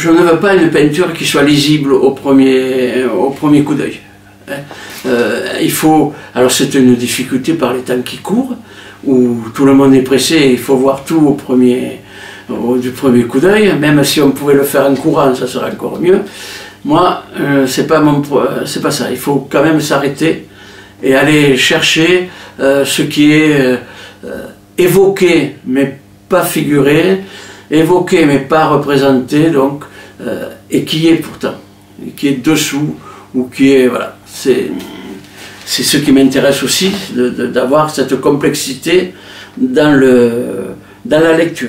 je ne veux pas une peinture qui soit lisible au premier coup d'œil. Il faut, alors c'est une difficulté par les temps qui courent, où tout le monde est pressé et il faut voir tout du premier coup d'œil, même si on pouvait le faire en courant, ça serait encore mieux. Moi, c'est pas ça, il faut quand même s'arrêter et aller chercher ce qui est évoqué mais pas figuré, évoqué mais pas représenté, donc, et qui est pourtant, qui est dessous, ou qui est, voilà, c'est ce qui m'intéresse aussi, d'avoir cette complexité dans la lecture.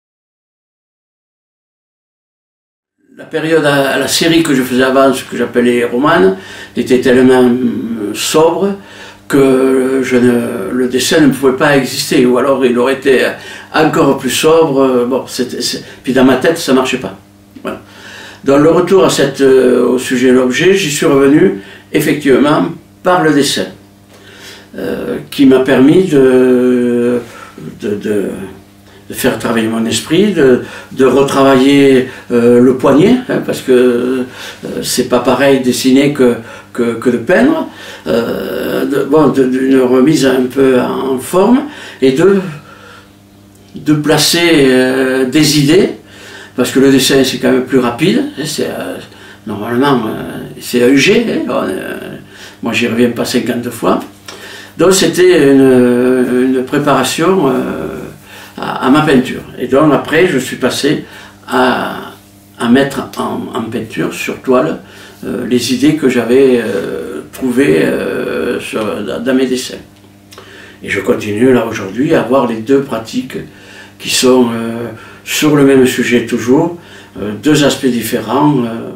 La période à la série que je faisais avant, ce que j'appelais romane, était tellement sobre que le dessin ne pouvait pas exister, ou alors il aurait été encore plus sobre. Bon, puis dans ma tête, ça ne marchait pas. Voilà. Dans le retour au sujet de l'objet, j'y suis revenu effectivement par le dessin, qui m'a permis de faire travailler mon esprit, de retravailler le poignet, hein, parce que c'est pas pareil dessiner que de peindre, d'une remise un peu en forme, et de placer des idées, parce que le dessin c'est quand même plus rapide, normalement c'est un jet, hein, moi j'y reviens pas 50 fois, donc c'était une préparation à ma peinture. Et donc après je suis passé à mettre en peinture sur toile les idées que j'avais trouvées dans mes dessins. Et je continue là aujourd'hui à avoir les deux pratiques qui sont sur le même sujet toujours, deux aspects différents.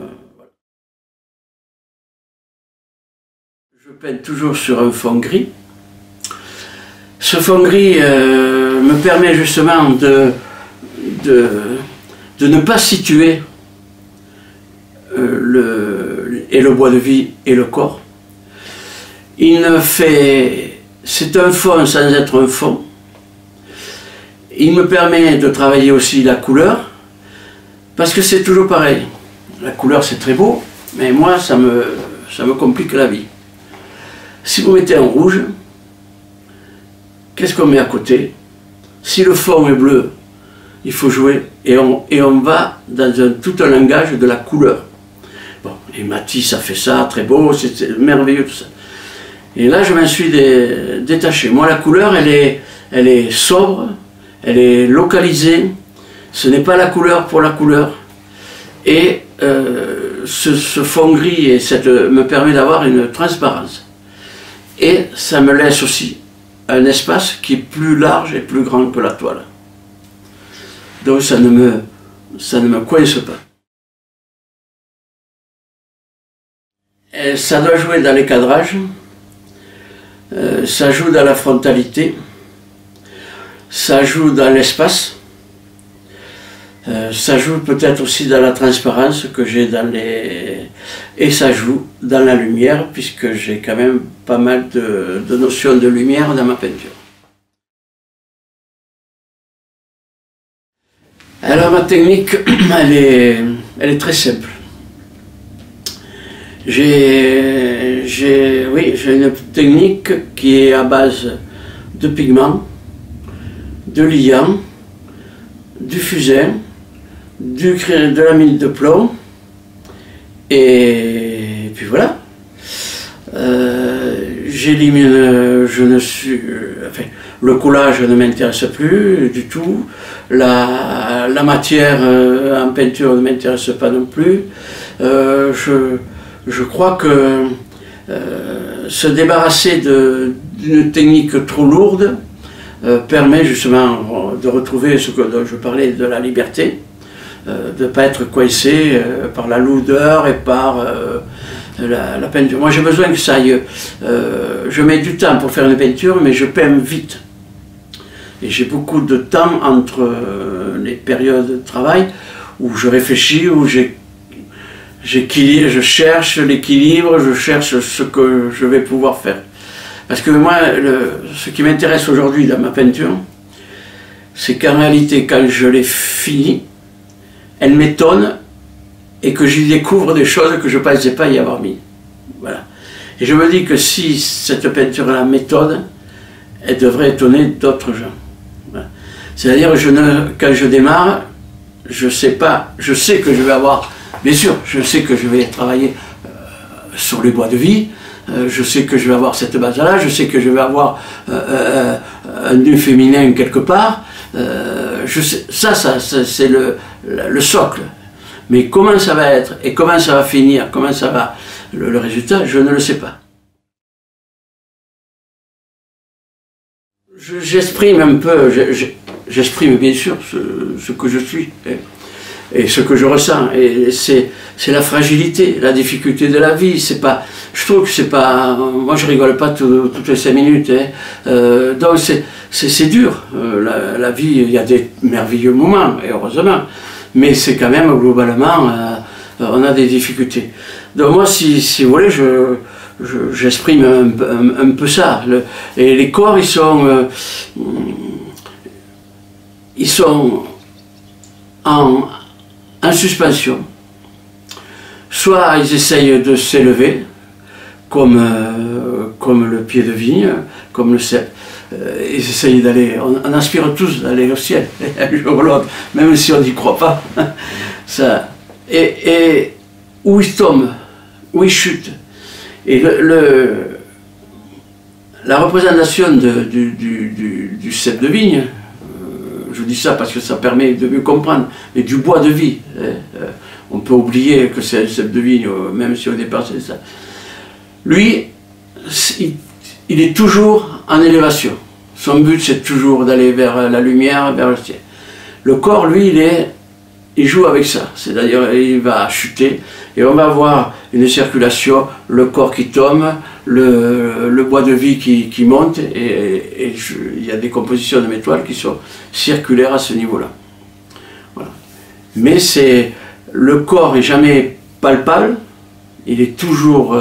Je peins toujours sur un fond gris. Ce fond gris me permet justement de ne pas situer le bois de vie et le corps. C'est un fond sans être un fond. Il me permet de travailler aussi la couleur, parce que c'est toujours pareil. La couleur c'est très beau, mais moi ça me complique la vie. Si vous mettez en rouge, qu'est-ce qu'on met à côté? Si le fond est bleu, il faut jouer, et on va dans tout un langage de la couleur. Bon, et Matisse a fait ça, très beau, c'est merveilleux tout ça. Et là je m'en suis détaché. Moi la couleur elle est sobre, elle est localisée, ce n'est pas la couleur pour la couleur. Et ce fond gris me permet d'avoir une transparence. Et ça me laisse aussi un espace qui est plus large et plus grand que la toile. Donc ça ne me coince pas. Et ça doit jouer dans les cadrages, ça joue dans la frontalité, ça joue dans l'espace, ça joue peut-être aussi dans la transparence que j'ai et ça joue dans la lumière, puisque j'ai quand même pas mal de notions de lumière dans ma peinture. Alors ma technique, elle est très simple. J'ai une technique qui est à base de pigments, de liant, du fusain, de la mine de plomb, et puis voilà. J'élimine, le coulage ne m'intéresse plus du tout, la matière en peinture ne m'intéresse pas non plus. Je crois que se débarrasser d'une technique trop lourde permet justement de retrouver ce dont je parlais, de la liberté, de ne pas être coincé par la lourdeur et par la peinture. Moi j'ai besoin que ça aille, je mets du temps pour faire une peinture, mais je peins vite. Et j'ai beaucoup de temps entre les périodes de travail où je réfléchis, où je cherche l'équilibre, je cherche ce que je vais pouvoir faire. Parce que moi, ce qui m'intéresse aujourd'hui dans ma peinture, c'est qu'en réalité, quand je l'ai finie, elle m'étonne et que j'y découvre des choses que je ne pensais pas y avoir mis. Voilà. Et je me dis que si cette peinture est la méthode, elle devrait étonner d'autres gens. Voilà. C'est-à-dire, quand je démarre, je sais pas, je sais que je vais avoir, bien sûr, je sais que je vais travailler sur les bois de vie, je sais que je vais avoir cette base-là, je sais que je vais avoir un nu féminin quelque part, je sais, ça c'est le socle. Mais comment ça va être, et comment ça va finir, comment ça va, le résultat, je ne le sais pas. J'exprime un peu, j'exprime bien sûr ce que je suis et ce que je ressens. Et c'est la fragilité, la difficulté de la vie. C'est pas, je trouve que c'est pas, moi je rigole pas toutes les 5 minutes. Donc c'est dur. La vie, il y a des merveilleux moments, et heureusement. Mais c'est quand même globalement, on a des difficultés. Donc moi, si vous voulez, j'exprime un peu ça. Et les corps, ils sont en suspension. Soit ils essayent de s'élever, comme le pied de vigne, comme le cep. Ils essayent d'aller, on aspire tous d'aller au ciel, un jour ou l'autre, même si on n'y croit pas. Ça, et où ils tombent, où ils chutent. Et la représentation du cep de vigne, je dis ça parce que ça permet de mieux comprendre, mais du bois de vie. On peut oublier que c'est un cep de vigne, même si au départ c'est ça. Lui, il est toujours en élévation. Son but, c'est toujours d'aller vers la lumière, vers le ciel. Le corps, lui, il joue avec ça. C'est-à-dire, il va chuter et on va avoir une circulation, le corps qui tombe, le bois de vie qui monte et il y a des compositions de mes toiles qui sont circulaires à ce niveau-là. Voilà. Mais le corps n'est jamais palpable, il est toujours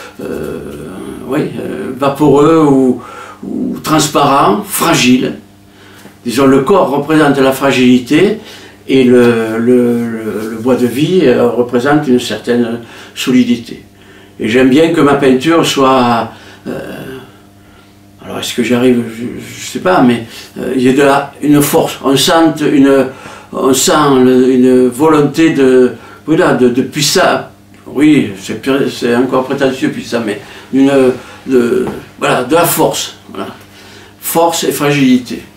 vaporeux ou transparent, fragile. Disons, le corps représente la fragilité et le bois de vie représente une certaine solidité. Et j'aime bien que ma peinture soit... alors est-ce que j'arrive, je ne sais pas, mais il y a une force, on sent une volonté de puissance. Oui, c'est encore prétentieux puissant, mais de la force. Voilà. Force et fragilité.